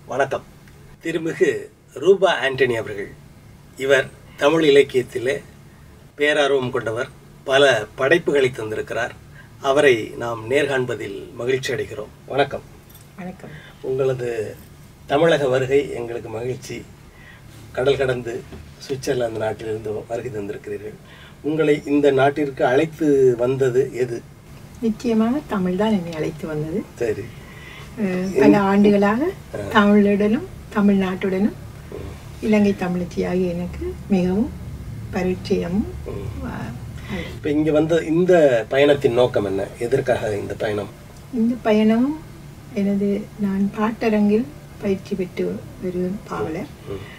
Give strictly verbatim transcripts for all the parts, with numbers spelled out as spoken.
வணக்கம். திருமிகு ரூபா ஆண்டனி அவர்கள். இவர் தமிழ் இலக்கியத்திலே பேரார்வம் கொண்டவர். பல படைப்புகளை தந்திருக்கிறார். அவரை நாம் நேர்காண்பதில் மகிழ்ச்சி அடைகிறோம். வணக்கம். வணக்கம். உங்களது தமிழக வருகை எங்களுக்கு மகிழ்ச்சி. கடல் கடந்து சுவிட்சர்லாந்து நாட்டிலிருந்து வருகை தந்திருக்கிறீர்கள். உங்களை இந்த நாட்டிற்கு அழைத்து வந்தது எது? நிச்சயமாக தமிழ் தான் என்னை அழைத்து வந்தது. சரி. பல ஆண்டுகளாக தமிழுடனும் தமிழ்நாட்டுடனும் இலங்கை தமிழச்சியாகி எனக்கு மிகவும் பரிச்சயமும். இப்போ இங்கே வந்த இந்த பயணத்தின் நோக்கம் என்ன? எதற்காக இந்த பயணம்? இந்த பயணமும் எனது நான் பாட்டரங்கில் பயிற்சி பெற்று ஒரு பாவலர்.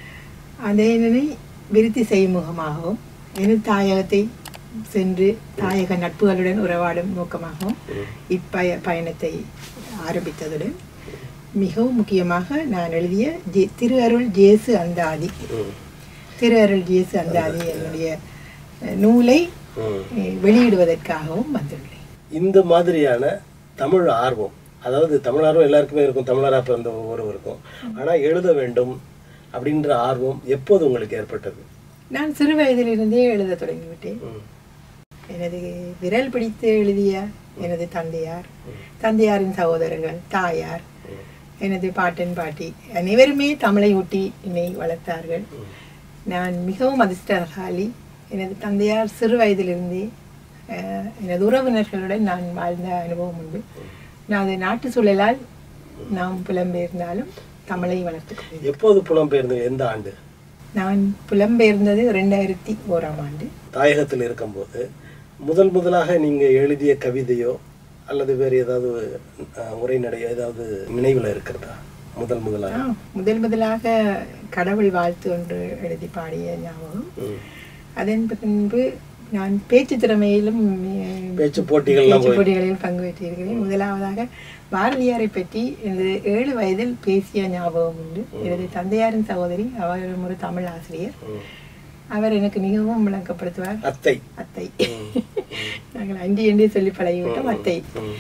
அதனை விருத்தி செய்யும் முகமாகவும் எனது தாயகத்தை சென்று தாயக நட்புகளுடன் உறவாடும் நோக்கமாகவும் இப்பய பயணத்தை ஆரம்பித்ததுடன் மிகவும் முக்கியமாக நான் எழுதிய ஜே திரு அருள் ஜேசு அந்தாதி திரு அருள் ஜேசு அந்தாதி என்னுடைய நூலை வெளியிடுவதற்காகவும் வந்துள்ளேன். இந்த மாதிரியான தமிழ் ஆர்வம், அதாவது தமிழ் ஆர்வம் எல்லாருக்குமே இருக்கும், தமிழராக பிறந்த ஒவ்வொருவருக்கும். ஆனால் எழுத வேண்டும் அப்படின்ற ஆர்வம் எப்போது உங்களுக்கு ஏற்பட்டது? நான் சிறு வயதிலிருந்தே எழுத தொடங்கிவிட்டேன். எனது விரல் பிடித்து எழுதிய எனது தந்தையார், தந்தையாரின் சகோதரர்கள், தாயார், எனது பாட்டன் பாட்டி அனைவருமே தமிழை ஊட்டி என்னை வளர்த்தார்கள். நான் மிகவும் அதிர்ஷ்டசாலி. எனது தந்தையார் சிறு வயதிலிருந்தே எனது உறவினர்களுடன் நான் வாழ்ந்த அனுபவம் உண்டு. நான் அது நாட்டு சூழலால் நாம் புலம்பெயர்ந்தாலும் தமிழை வளர்த்துக்கொண்டேன். எப்போது புலம்பெயர்ந்தது? எந்த ஆண்டு? நான் புலம்பெயர்ந்தது ரெண்டாயிரத்தி ஓராம் ஆண்டு. தாயகத்தில் இருக்கும்போது முதல் முதலாக நீங்கள் எழுதிய கவிதையோ அல்லது வேறு ஏதாவது உரைநடையோ ஏதாவது நினைவில் இருக்கிறதா? முதல் முதலாக முதல் முதலாக கடவுள் வாழ்த்து ஒன்று எழுதி பாடிய ஞாபகம். அதன் பின்பு நான் பேச்சு திறமையிலும் பேச்சு போட்டிகள் போட்டிகளில் பங்கு பெற்றிருக்கிறேன். முதலாவதாக பாரதியாரை பற்றி எனது ஏழு வயதில் பேசிய ஞாபகம் உண்டு. எனது தந்தையாரின் சகோதரி, அவர் ஒரு தமிழ் ஆசிரியர். அவர் எனக்கு மிகவும் விளக்கப்படுத்துவார். அத்தை அத்தை நாங்கள் அண்டி அண்டி சொல்லி பழகிவிட்டோம். அத்தை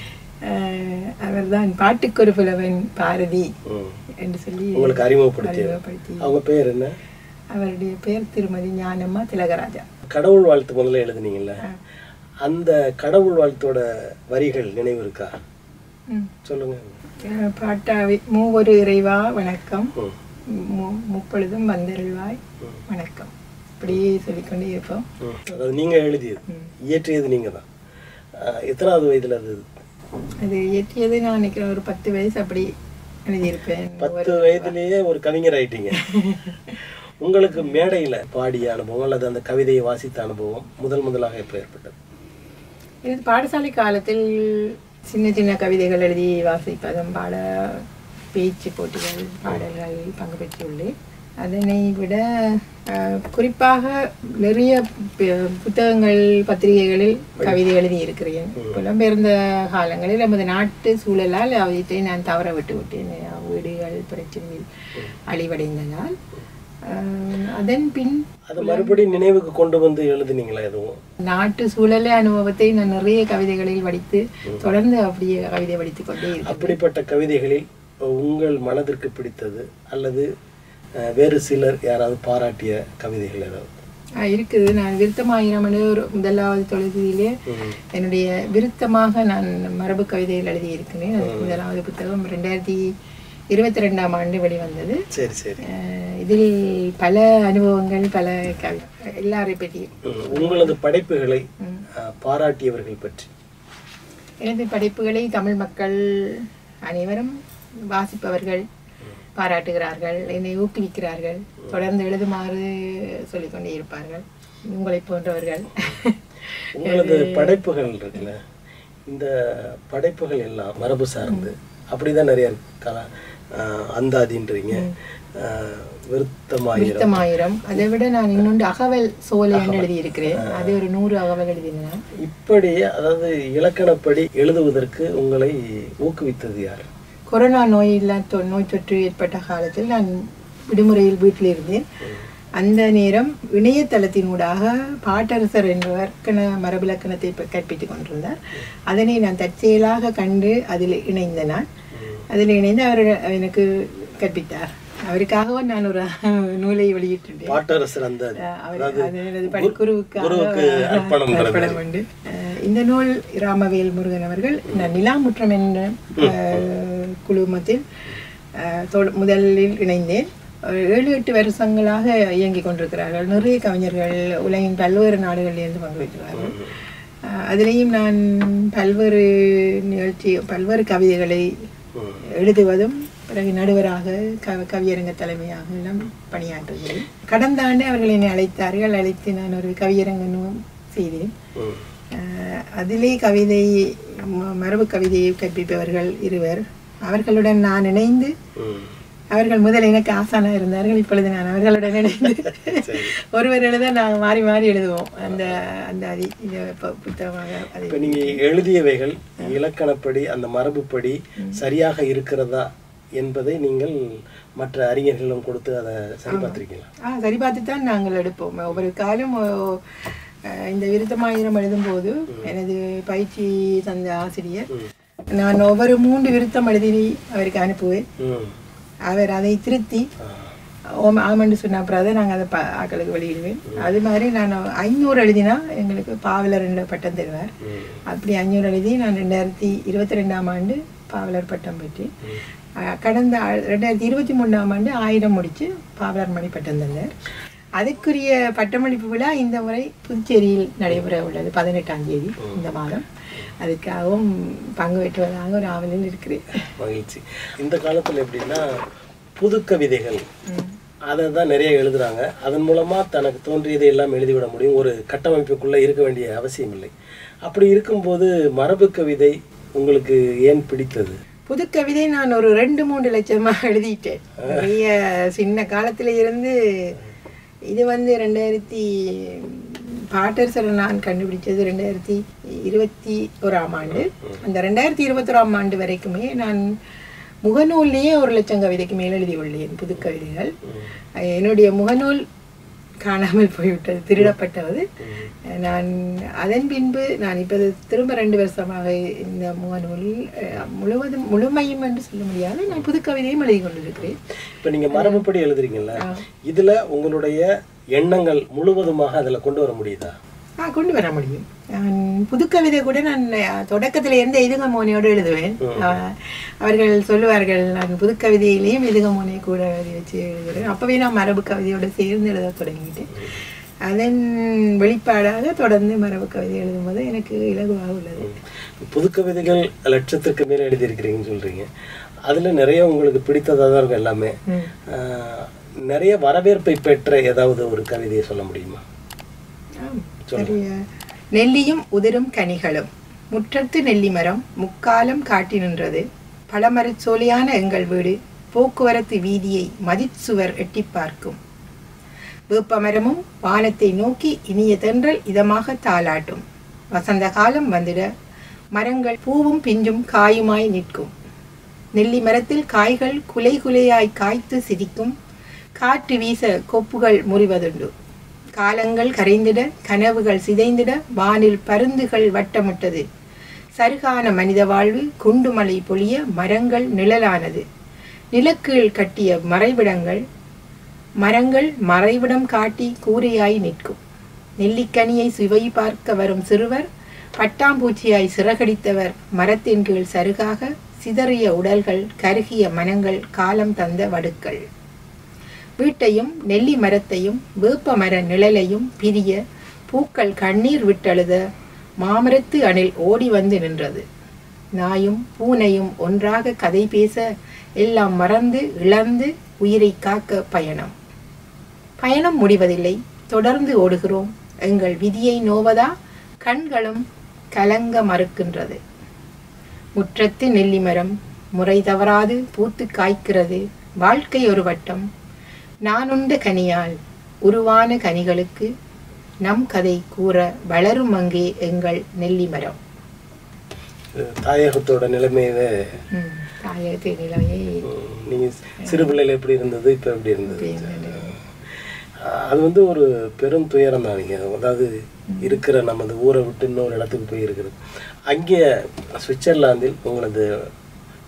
அவர் தான் பாட்டுக்கொரு புலவன் பாரதி என்று சொல்லி உங்களுக்கு அறிமுகப்படுத்தி. அவங்க பேர் என்ன? அவருடைய பேர் திருமதி ஞானம்மா திலகராஜா. கடவுள் வாழ்த்து முதல்ல எழுதுனீங்கல்ல, அந்த கடவுள் வாழ்த்தோட வரிகள் நினைவு இருக்கா? சொல்லுங்க. பாட்டாவி மூவொரு இறைவா வணக்கம், முப்பொழுதும் வந்தருள்வாய் வணக்கம், அப்படியே சொல்லிக்கொண்டே இருப்போம். அதாவது நீங்க எழுதியது, இயற்றியது நீங்க தான். எத்தனாவது வயதுல அது? அது இயற்றியது நான் நினைக்கிறேன் ஒரு பத்து வயசு அப்படி எழுதியிருப்பேன். பத்து வயதுலயே ஒரு கவிஞர் ஆயிட்டீங்க. உங்களுக்கு மேடையில பாடிய அனுபவம் அல்லது அந்த கவிதையை வாசித்த அனுபவம் முதல் முதலாக எப்போ ஏற்பட்டது? இது பாடசாலை காலத்தில் சின்ன சின்ன கவிதைகள் எழுதி வாசிப்பதும், பாட பேச்சு போட்டிகள், பாடல்களில் பங்கு பெற்றுள்ளேன். அதனை விட குறிப்பாக நிறைய புத்தகங்கள், பத்திரிகைகளில் கவிதை எழுதி இருக்கிறேன். புலம்பெயர்ந்த காலங்களில் நமது நாட்டு சூழலால் அவற்றை நான் தவற விட்டு விட்டேன். வீடுகள் பிரச்சனையில் அழிவடைந்ததால் அதன் பின் அதை மறுபடியும் நினைவுக்கு கொண்டு வந்து எழுதுனீங்களா? எதுவும் நாட்டு சூழல அனுபவத்தை நான் நிறைய கவிதைகளில் வடித்து தொடர்ந்து அப்படியே கவிதை வடித்து கொண்டே இருக்கேன். அப்படிப்பட்ட கவிதைகளில் உங்கள் மனதிற்கு பிடித்தது அல்லது வேறு சிலர் யாராவது பாராட்டிய கவிதைகள் ஏதாவது இருக்குது? நான் விருத்தமாயிரம் ஒரு முதலாவது தொழுதியிலே என்னுடைய விருத்தமாக நான் மரபு கவிதைகள் எழுதி இருக்கிறேன். முதலாவது புத்தகம் ரெண்டாயிரத்தி இருபத்தி ரெண்டாம் ஆண்டு வெளிவந்தது. சரி சரி. இதில் பல அனுபவங்கள், பல கவி எல்லாரை பற்றியும். உங்களது படைப்புகளை பாராட்டியவர்கள் பற்றி? எனது படைப்புகளை தமிழ் மக்கள் அனைவரும் வாசிப்பவர்கள் பாராட்டுகிறார்கள், என்னை ஊக்குவிக்கிறார்கள், தொடர்ந்து எழுதுமாறு சொல்லிக்கொண்டே இருப்பார்கள். உங்களை போன்றவர்கள். உங்களது படைப்புகள் இருக்குல்ல, இந்த படைப்புகள் எல்லாம் மரபு சார்ந்து அப்படிதான் நிறைய இருக்கா? அந்தாதின்றீங்க, விருத்தமாயிரம். அதை விட நான் இன்னொன்று அகவல் சோலை எழுதி இருக்கிறேன். அது ஒரு நூறு அகவல் எழுதினேன். இப்படி அதாவது இலக்கணப்படி எழுதுவதற்கு உங்களை ஊக்குவித்தது யார்? கொரோனா நோய் இல்லா நோய் தொற்று ஏற்பட்ட காலத்தில் நான் விடுமுறையில் வீட்டில் இருந்தேன். அந்த நேரம் இணையதளத்தினூடாக பாட்டரசர் என்பவர் மரபிலக்கணத்தை கற்பித்துக் கொண்டிருந்தார். அதனை நான் தற்செயலாக கண்டு அதில் இணைந்த நான் அதில் இணைந்து அவர் எனக்கு கற்பித்தார். அவருக்காகவும் நான் ஒரு நூலை வெளியிட்டுட்டேன். பாட்டரசர் அந்த குருவுக்கு அர்ப்பணம் உண்டு. இந்த நூல் ராமவேல் முருகன் அவர்கள் நிலாமுற்றம் என்ற குழுமத்தில் முதலில் இணைந்தேன். ஏழு எட்டு வருஷங்களாக இயங்கிக் கொண்டிருக்கிறார்கள். நிறைய கவிஞர்கள் உலகின் பல்வேறு நாடுகளிலிருந்து பங்கு வைக்கிறார்கள். அதிலேயும் நான் பல்வேறு நிகழ்ச்சி பல்வேறு கவிதைகளை எழுதுவதும் பிறகு நடுவராக க கவியரங்க தலைமையாக எல்லாம் பணியாற்றுகிறேன். கடந்த ஆண்டு அவர்கள் என்னை அழைத்தார்கள். அழைத்து நான் ஒரு கவியரங்கனும் செய்தேன். அதிலே கவிதை மரபு கவிதையை கற்பிப்பவர்கள் இருவர். அவர்களுடன் நான் இணைந்து, அவர்கள் முதல் எனக்கு ஆசானாக இருந்தார்கள். இப்பொழுது நான் அவர்களுடன் இணைந்து ஒருவர் எழுத நாங்கள் மாறி மாறி எழுதுவோம். அந்த அந்த அதி புத்தகமாக இப்போ நீங்கள் எழுதியவைகள் இலக்கணப்படி அந்த மரபுப்படி சரியாக இருக்கிறதா என்பதை நீங்கள் மற்ற அறிஞர்களும் கொடுத்து அதை சரி பார்த்துருக்கீங்களா? ஆ சரி பார்த்து தான் நாங்கள் எடுப்போம். ஒவ்வொரு காலம் இந்த விருத்தமாயிரம் எழுதும்போது எனது பயிற்சி தந்த ஆசிரியர் நான் ஒவ்வொரு மூன்று விருத்தம் எழுதி அவருக்கு அனுப்புவேன். அவர் அதை திருத்தி ஓம் ஆமண்டு சொன்ன அப்புறம் தான் நாங்கள் அதை ப ஆக்களுக்கு வெளியிடுவேன். அது மாதிரி நான் ஐநூறு எழுதினா எங்களுக்கு பாவலர் என்ற பட்டம் தருவார். அப்படி ஐநூறு எழுதி நான் ரெண்டாயிரத்தி இருபத்தி ரெண்டாம் ஆண்டு பாவலர் பட்டம் பெற்று, கடந்த ரெண்டாயிரத்தி இருபத்தி மூணாம் ஆண்டு ஆயிரம் முடித்து பாவலர் மணி பட்டம் தந்தார். அதுக்குரிய பட்டமளிப்பு விழா இந்த முறை புதுச்சேரியில் நடைபெற உள்ளது பதினெட்டாம் தேதி இந்த மாதம். அதுக்காகவும் பங்கு பெற்றுவதாக ஒரு ஆவலில் இருக்கிறேன். மகிழ்ச்சி. இந்த காலத்தில் எப்படின்னா புது கவிதைகள் அதை தான் நிறைய எழுதுறாங்க. அதன் மூலமாக தனக்கு தோன்றியதை எல்லாம் எழுதிவிட முடியும். ஒரு கட்டமைப்புக்குள்ளே இருக்க வேண்டிய அவசியம் இல்லை. அப்படி இருக்கும்போது மரபு கவிதை உங்களுக்கு ஏன் பிடித்தது? புது கவிதை நான் ஒரு ரெண்டு மூன்று லட்சமாக எழுதிட்டேன். நிறைய சின்ன காலத்தில் இருந்து. இது வந்து ரெண்டாயிரத்தி பாட்டரசர் நான் கண்டுபிடிச்சது ரெண்டாயிரத்தி இருபத்தி ஓராம் ஆண்டு. அந்த ரெண்டாயிரத்தி இருபத்தி ஓராம் ஆண்டு வரைக்குமே நான் முகநூல்லையே ஒரு லட்சம் கவிதைக்கு மேல் எழுதி உள்ளேன் புது கவிதைகள். என்னுடைய முகநூல் காணாமல் போய்விட்டது, திருடப்பட்டது. நான் அதன் பின்பு நான் இப்போ திரும்ப ரெண்டு வருஷமாக இந்த முகநூலில் முழுவதும் முழுமையும் என்று சொல்ல முடியாது, நான் புது கவிதையும் எழுதி கொண்டிருக்கிறேன். இப்போ நீங்கள் மரபுப்படி எழுதுறீங்கல்ல, இதில் உங்களுடைய எண்ணங்கள் முழுவதுமாக அதில் கொண்டு வர முடியுதா? ஆ கொண்டு வர முடியும். நான் புது கவிதை கூட நான் தொடக்கத்தில் எந்த எதுகமோனையோடு எழுதுவேன். அவர்கள் சொல்லுவார்கள் நான் புது கவிதையிலையும் எதுகமோனை கூட எழுதி வச்சு எழுதுகிறேன். அப்போவே நான் மரபு கவிதையோடு சேர்ந்து எழுத தொடங்கிட்டேன். அதன் வெளிப்பாடாக தொடர்ந்து மரபு கவிதை எழுதும்போது எனக்கு இலகுவாக உள்ளது. புது கவிதைகள் லட்சத்திற்கு மேலே எழுதியிருக்கிறீங்கன்னு சொல்றீங்க. அதில் நிறைய உங்களுக்கு பிடித்ததாக தான் இருக்கும் எல்லாமே. நிறைய வரவேற்பை பெற்ற ஏதாவது ஒரு கவிதையை சொல்ல முடியுமா? நெல்லியும் உதிரும் கனிகளும் முற்றத்து நெல்லி மரம் முக்காலம் காட்டி நின்றது. பழமரச் சோலையான எங்கள் வீடு போக்குவரத்து வீதியை மதிச்சுவர் எட்டி பார்க்கும். வேப்பமரமும் வானத்தை நோக்கி இனிய தென்றல் இதமாக தாளாட்டும். வசந்த காலம் வந்துட மரங்கள் பூவும் பிஞ்சும் காயுமாய் நிற்கும். நெல்லி மரத்தில் காய்கள் குலை குலையாய் காய்த்து சிரிக்கும். காற்று வீச கொப்புகள் முறிவதுண்டு. காலங்கள் கரைந்திட கனவுகள் சிதைந்திட வானில் பருந்துகள் வட்டமிட்டது. சருகான மனித வாழ்வு குண்டுமலை பொழிய மரங்கள் நிழலானது. நிலக்கீழ் கட்டிய மறைவிடங்கள் மரங்கள் மறைவிடம் காட்டி கூரையாய் நிற்கும். நெல்லிக்கனியை சுவை பார்க்க வரும் சிறுவர் பட்டாம்பூச்சியாய் சிறகடித்தவர் மரத்தின் கீழ் சருகாக சிதறிய உடல்கள் கருகிய மனங்கள் காலம் தந்த வடுக்கள். வீட்டையும் நெல்லி மரத்தையும் வேப்ப மர நிழலையும் பிரிய பூக்கள் கண்ணீர் விட்டழுத மாமரத்து அணில் ஓடி வந்து நின்றது. நாயும் பூனையும் ஒன்றாக கதை பேச எல்லாம் மறந்து இழந்து உயிரை காக்க பயணம். பயணம் முடிவதில்லை, தொடர்ந்து ஓடுகிறோம். எங்கள் விதியை நோவதா கண்களும் கலங்க மறுக்கின்றது. முற்றத்து நெல்லி மரம் முறை தவறாது பூத்து காய்க்கிறது. வாழ்க்கை ஒரு வட்டம். நானுண்ட கனியால் உருவான கனிகளுக்கு நம் கதை கூற வளரும் அங்கே எங்கள் நெல்லி மரம். தாயகத்தோட நிலைமையை தாயகத்தின் நிலைமையை நீங்க சிறு பிள்ளையில எப்படி இருந்தது இப்ப எப்படி இருந்தது அது வந்து ஒரு பெரும் துயரம் தான். நீங்க அதாவது இருக்கிற நமது ஊரை விட்டு இன்னொரு இடத்துக்கு போய் இருக்கிறது. அங்கே சுவிட்சர்லாந்தில் உங்களது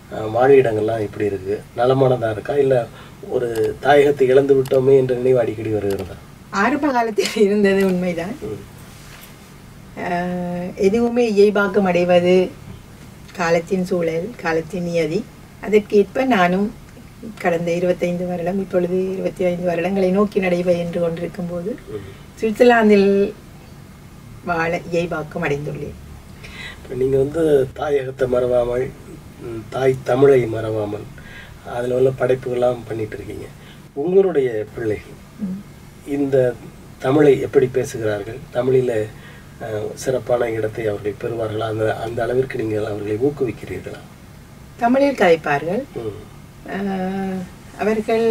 வாழிடங்கள்லாம் இப்படி இருக்குது, நலமானதாக இருக்கா, இல்லை ஒரு தாயகத்தை இழந்து விட்டோமே என்ற நினைவு அடிக்கடி வருகிறதா? ஆரம்ப காலத்தில் இருந்தது உண்மைதான். எதுவுமே இயல்பாக்கம் அடைவது காலத்தின் சூழல், காலத்தின் நியதி. அதற்கேற்ப நானும் கடந்த இருபத்தைந்து வருடம் இப்பொழுது இருபத்தி ஐந்து வருடங்களை நோக்கி நடைபெற்று கொண்டிருக்கும் போது சுவிட்சர்லாந்தில் வாழ இயல்பாக்கம் அடைந்துள்ளேன். இப்போ நீங்கள் வந்து தாயகத்தை மறவாமல், தாய் தமிழை மறவாமல் அதில் உள்ள படைப்புகள்லாம் பண்ணிட்டு இருக்கீங்க. உங்களுடைய பிள்ளைகள் இந்த தமிழை எப்படி பேசுகிறார்கள்? தமிழில் சிறப்பான இடத்தை அவர்கள் பெறுவார்களா? அந்த அந்த அளவிற்கு நீங்கள் அவர்களை ஊக்குவிக்கிறீர்களா? தமிழில் கதைப்பார்கள். அவர்கள்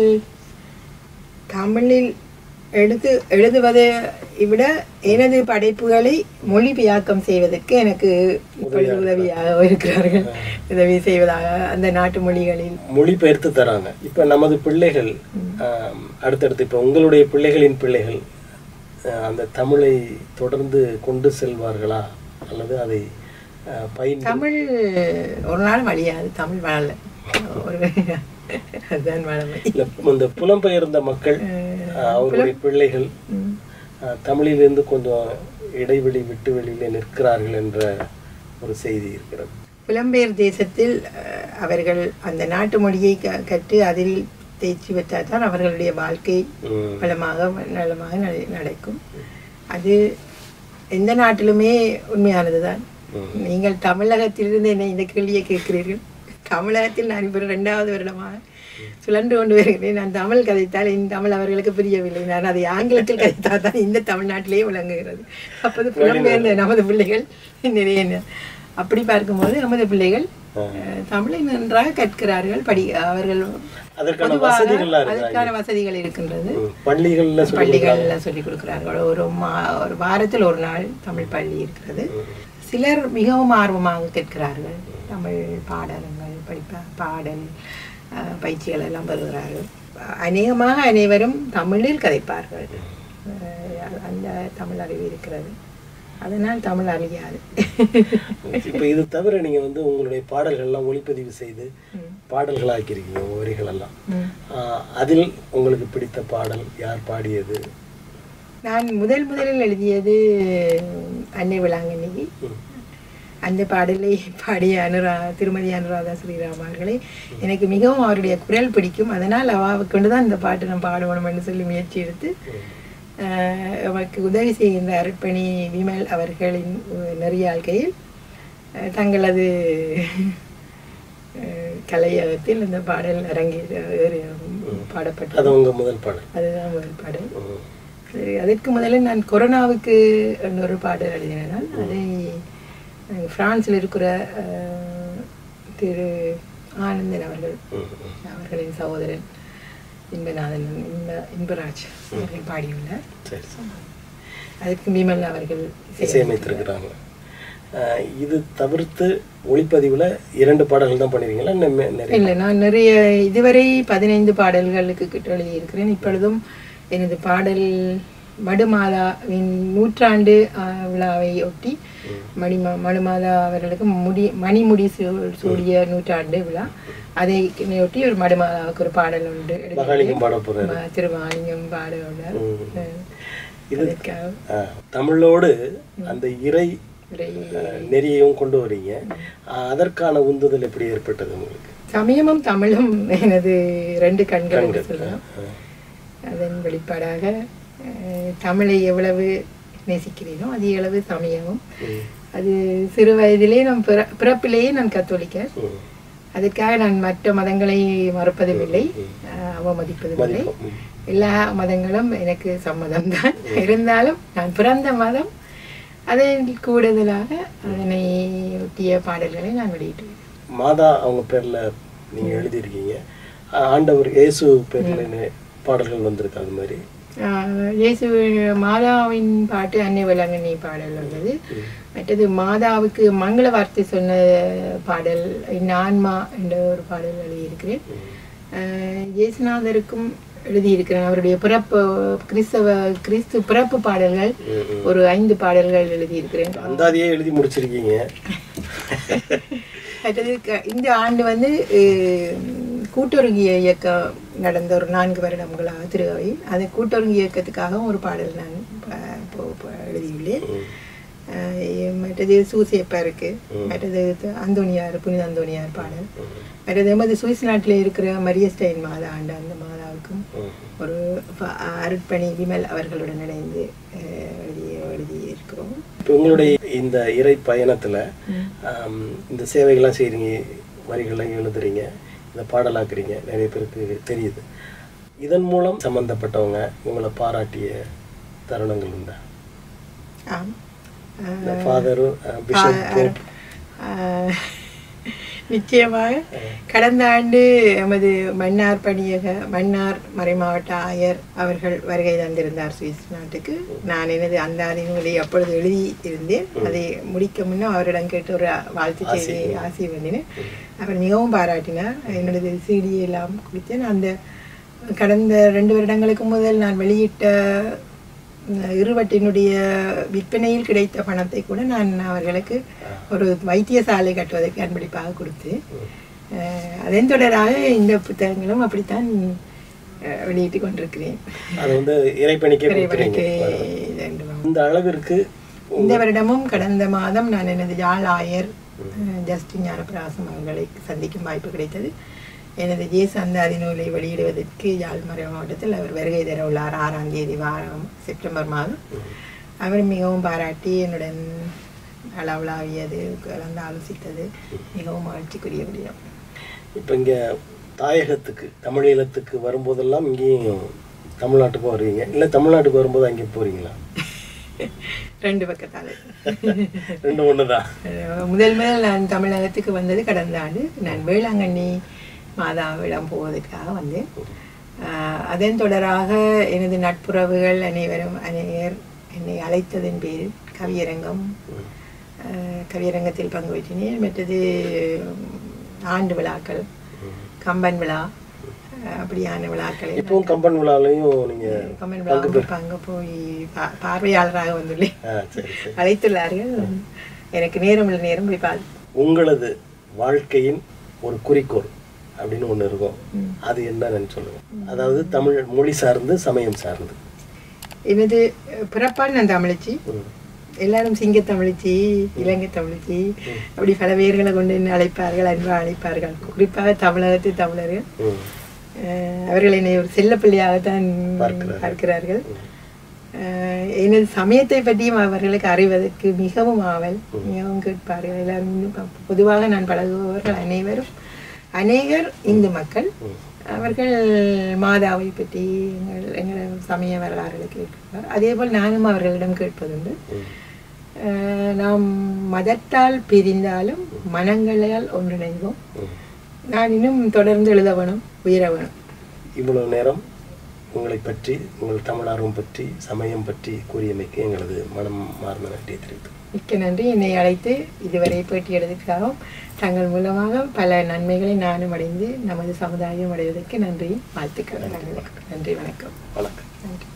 தமிழில் எழுது எழுதுவதை விட எனது படைப்புகளை மொழிபெயர்க்கம் செய்வதற்கு எனக்கு உதவியாக இருக்கிறார்கள். உதவி செய்வதாக அந்த நாட்டு மொழிகளில் மொழிபெயர்த்து தராங்க. இப்போ நமது பிள்ளைகள் அடுத்தடுத்து இப்போ உங்களுடைய பிள்ளைகளின் பிள்ளைகள் அந்த தமிழை தொடர்ந்து கொண்டு செல்வார்களா, அல்லது அதை பயிர்? தமிழ் ஒரு நாள் வழியாது, தமிழ் வாழல. ஒரு அதுதான் வளமை. இந்த புலம்பெயர்ந்த மக்கள் அவருடைய பிள்ளைகள் தமிழிலிருந்து கொஞ்சம் இடைவெளி விட்டு வெளியில நிற்கிறார்கள் என்ற ஒரு செய்தி இருக்கிறது. புலம்பெயர் தேசத்தில் அவர்கள் அந்த நாட்டு மொழியை கற்று அதில் தேர்ச்சி பெற்றால் தான் அவர்களுடைய வாழ்க்கை வளமாக நலமாக நடக்கும். அது எந்த நாட்டிலுமே உண்மையானது தான். நீங்கள் தமிழகத்திலிருந்து என்னை இந்த கேள்வியை கேட்கிறீர்கள். தமிழகத்தில் நான் இப்போ ரெண்டாவது வருடமாக சுழன்று கொண்டு வருகிறேன். நான் தமிழ் கதைத்தால் இந்த தமிழ் அவர்களுக்கு புரியவில்லை. நான் அதை ஆங்கிலத்தில் கதைத்தால் தான் இந்த தமிழ்நாட்டிலேயே விளங்குகிறது. அப்போது புலம்பெயர்ந்த நமது பிள்ளைகள் நிறைய அப்படி பார்க்கும்போது நமது பிள்ளைகள் தமிழை நன்றாக கற்கிறார்கள். படி அவர்கள் அதற்கான வசதிகள் அதற்கான வசதிகள் இருக்கின்றது. பள்ளிகள்ல பள்ளிகள்ல சொல்லிக் கொடுக்கிறார்கள். ஒரு மா ஒரு வாரத்தில் ஒரு நாள் தமிழ் பள்ளி இருக்கிறது. சிலர் மிகவும் ஆர்வமாக கேட்கிறார்கள். தமிழ் பாடல்கள் படிப்ப பாடல் பயிற்சிகள் எல்லாம் பெறுகிறார்கள். அநேகமாக அனைவரும் தமிழில் கதைப்பார்கள். அந்த தமிழ் அறிவு இருக்கிறது. அதனால் தமிழ் அறியாது. இப்போ இது தவிர நீங்க வந்து உங்களுடைய பாடல்கள்லாம் ஒளிப்பதிவு செய்து பாடல்களாக்கியிருக்கீங்க வரிகள் எல்லாம். அதில் உங்களுக்கு பிடித்த பாடல் யார் பாடியது? நான் முதல் முதலில் எழுதியது அன்னை விளாங்கண்ணி. அந்த பாடலை பாடிய அனுரா திருமதி அனுராதா ஸ்ரீராம் அவர்களை எனக்கு மிகவும் அவருடைய குரல் பிடிக்கும். அதனால் அவ கொண்டு தான் இந்த பாட்டு நான் பாடணும் என்று சொல்லி முயற்சி எடுத்து அவருக்கு உதவி செய்கின்ற அருட்பணி விமல் அவர்களின் நெறியாழ்கையில் தங்களது கலையகத்தில் அந்த பாடல் அரங்கி பாடப்பட்டது. அதுதான் முதல் பாடல். அதுதான் முதல் பாடல். சரி, அதற்கு முதல்ல நான் கொரோனாவுக்கு ஒரு பாடல் எழுதினேன். அதை பிரான்சில் இருக்கிற திரு ஆனந்தன் அவர்கள் அவர்களின் சகோதரன் இன்பநாதன் இன்ப இன்பராஜ் அவர்கள் பாடியுள்ளார். அதற்கு விமல் அவர்கள் இசையமைத்திருக்கிறாங்க. இது தவிர்த்து ஒளிப்பதிவில் இரண்டு பாடல்கள் தான் பண்ணிருக்கீங்களா? இல்லை, நான் நிறைய இதுவரை பதினைந்து பாடல்களுக்கு கிட்ட எழுதியிருக்கிறேன். இப்பொழுதும் எனது பாடல் மடுமாலாவின் நூற்றாண்டு விழாவை ஒட்டி மணிமா மடுமாலா அவர்களுக்கு முடி மணிமுடி சூடிய நூற்றாண்டு விழா, அதை ஒட்டி ஒரு மடுமாலாவுக்கு ஒரு பாடல் உண்டு. திருமாலிங்கம் பாட உள்ளார். தமிழோடு அந்த இறை நெறியையும் கொண்டு வரீங்க. அதற்கான உந்துதல் எப்படி ஏற்பட்டது உங்களுக்கு? சமயமும் தமிழும் எனது ரெண்டு கண்கள் என்று சொல்லலாம். அதன் வெளிப்பாடாக தமிழை எவ்வளவு நேசிக்கிறேனோ அதே அளவு சமயமும். அது சிறு வயதிலே நான் பிற பிறப்பிலேயே நான் கத்தோலிக்க. அதுக்காக நான் மற்ற மதங்களை மறுப்பதும் இல்லை, அவமதிப்பதும் இல்லை. எல்லா மதங்களும் எனக்கு சம்மதம்தான். இருந்தாலும் நான் பிறந்த மதம், அதை கூடுதலாக அதனை ஒட்டிய பாடல்களை நான் வெளியிட்டுவேன். மாதா அவங்க பேர்ல நீங்க எழுதியிருக்கீங்க, ஆண்டவர் இயேசு பேர்ல பாடல்கள் வந்திருக்கு. அது மாதிரி இயேசு மாதாவின் பாட்டு அன்னை விளாங்கண்ணி பாடல் வந்தது. மற்றது மாதாவுக்கு மங்கள வார்த்தை சொன்ன பாடல் ஆன்மா என்ற ஒரு பாடல் எழுதியிருக்கிறேன். இயேசுநாதருக்கும் எழுதியிருக்கிறேன். அவருடைய பிறப்பு கிறிஸ்தவ கிறிஸ்து பிறப்பு பாடல்கள் ஒரு ஐந்து பாடல்கள் எழுதியிருக்கிறேன். அந்தாதியே எழுதி முடிச்சிருக்கீங்க. அடுத்தது க- இந்த ஆண்டு வந்து அஹ், கூட்டுறங்கிய இயக்கம் நடந்த ஒரு நான்கு வருடங்களாக திருவை அந்த கூட்டுறங்கி இயக்கத்துக்காக ஒரு பாடல் நான் ப- போ- போ- எழுதியுள்ளேன். அஹ், மற்றது சூசியப்பா இருக்கு, மற்றது த- அந்தோனியார் புனித அந்தோனியார் பாடல், மற்றது எமது சுவிஸ் நாட்டில் இருக்கிற மரியஸ்டைன் மாதா ஆண்டு அந்த மாதாவுக்கும் ஒரு ப- அருட்பணி விமல் அவர்களுடன் இணைந்து அஹ், எழுதி எழுதி இருக்கிறோம். இப்போ உங்களுடைய இந்த இறை பயணத்துல ஆம், இந்த சேவைகள்லாம் செய்றீங்க, வரிகள்லாம் எழுதுறீங்க, இந்த பாடலாக்குறீங்க, நிறைய பேருக்கு தெரியுது. இதன் மூலம் சம்பந்தப்பட்டவங்க உங்களை பாராட்டிய தருணங்கள் உண்டா? ஆம். ஃபாதரும் பிஷப் ஆஹ் நிச்சயமாக கடந்த ஆண்டு எமது மன்னார் பணியக மன்னார் மறைமாவட்ட ஆயர் அவர்கள் வருகை தந்திருந்தார் சுவிஸ் நாட்டுக்கு. நான் எனது அந்தாதி நூலை அப்பொழுது எழுதி இருந்தேன். அதை முடிக்க முன்னே அவரிடம் கேட்டு ஒரு வாழ்த்து செய்தி ஆசி பண்ணினேன். அவர் மிகவும் பாராட்டினார். என்னோட சீடி எல்லாம் கொடுத்தேன். அந்த கடந்த ரெண்டு வருடங்களுக்கு முதல் நான் வெளியிட்ட இருவட்டினுடைய விற்பனையில் கிடைத்த பணத்தை கூட நான் அவர்களுக்கு ஒரு வைத்தியசாலை கட்டுவதற்கு அன்பளிப்பாக கொடுத்து அஹ், அதன் தொடராக இந்த புத்தகங்களும் அப்படித்தான் அஹ், வெளியிட்டு கொண்டிருக்கிறேன். அது வந்து இறைப்பணிக்கே கொடுக்குறீங்க. இறைவனுக்கு இது இந்த அளவிற்கு இந்த வருடமும் கடந்த மாதம் நான் எனது யாழ் ஆயர் அஹ், ஜஸ்டின் ஞானபிராசம் அவர்களை சந்திக்கும் வாய்ப்பு கிடைத்தது. எனது ஜேசு அந்தாதி நூலை வெளியிடுவதற்கு யாழ் மறை மாவட்டத்தில் அவர் வருகை தர உள்ளார் ஆறாம் தேதி வாரம் செப்டம்பர் மாதம். அவர் மிகவும் பாராட்டி என்னுடன் அளவலாவியது கலந்து ஆலோசித்தது மிகவும் மகிழ்ச்சிக்குரிய விடயம். இப்போ இங்கே தாயகத்துக்கு தமிழீழத்துக்கு வரும்போதெல்லாம் இங்கேயும் தமிழ்நாட்டுக்கும் வருவீங்க, இல்லை தமிழ்நாட்டுக்கு வரும்போது அங்கே போறீங்களா? ரெண்டு பக்கத்தால் ரெண்டு ஒன்று தான். முதல் முதல் நான் தமிழகத்துக்கு வந்தது கடந்த ஆண்டு. நான் வேளாங்கண்ணி மாதாவிடம் போவதற்காக வந்தேன். ஆஹ் அதன் தொடராக எனது நட்புறவுகள் அனைவரும் அநேகர் என்னை அழைத்ததன் பேரில் கவியரங்கம் ஆஹ் கவியரங்கத்தில் பங்கு பெற்றினேன். மற்றது ஆண்டு விழாக்கள், கம்பன் விழா, ஆஹ் அப்படியான விழாக்களை இப்போவும் கம்பன் விழாலையும் நீங்கள் கம்பன் விழா பங்கு போய் பா- பார்வையாளராக வந்துள்ளேன். சரி சரி. அழைத்துள்ளார்கள். எனக்கு நேரம் உள்ள நேரம் போய் பார்த்து. உங்களது வாழ்க்கையின் ஒரு குறிக்கோள் அப்படின்னு ஒன்று இருக்கும், அது என்னன்னு சொல்லுங்க. அதாவது தமிழ் மொழி சார்ந்து சமயம் சார்ந்து. எனது பிறப்பால் நான் தமிழச்சி. எல்லாரும் சிங்க தமிழச்சி, இலங்கை தமிழச்சி, அப்படி பல பேர்களை கொண்டு என்ன அழைப்பார்கள், அன்பா அழைப்பார்கள். குறிப்பாக தமிழகத்து தமிழர்கள் அஹ் அவர்கள் என்னை ஒரு செல்ல பிள்ளையாகத்தான் பார்க்கிறார்கள். அஹ் எனது சமயத்தை பற்றியும் அவர்களுக்கு அறிவதற்கு மிகவும் ஆவல், மிகவும் கேட்பார்கள். எல்லாரும் இன்னும் பொதுவாக நான் பழகுபவர்கள் அனைவரும் அநேகர் இந்து மக்கள். அவர்கள் மாதாவை பற்றி எங்கள் எங்கள் சமய வரலாறுகளை கேட்பார். அதே போல் நானும் அவர்களிடம் கேட்பதுண்டு. அஹ் நாம் மதத்தால் பிரிந்தாலும் மனங்களால் ஒன்றிணைவோம். நான் இன்னும் தொடர்ந்து எழுத வேணும், உயர வேணும். இவ்வளவு நேரம் உங்களை பற்றி, உங்கள் தமிழார்வம் பற்றி, சமயம் பற்றி கூறியமைக்கு எங்களது மனம் மார்ந்த நன்றியை தெரிவித்தோம். மிக்க நன்றி. என்னை அழைத்து இதுவரை பேட்டி எடுத்ததற்காகவும் தங்கள் மூலமாக பல நன்மைகளை நானும் அடைந்து நமது சமுதாயம் அடைவதற்கு நன்றி, வாழ்த்துக்கள். நன்றி, வணக்கம். வணக்கம். நன்றி.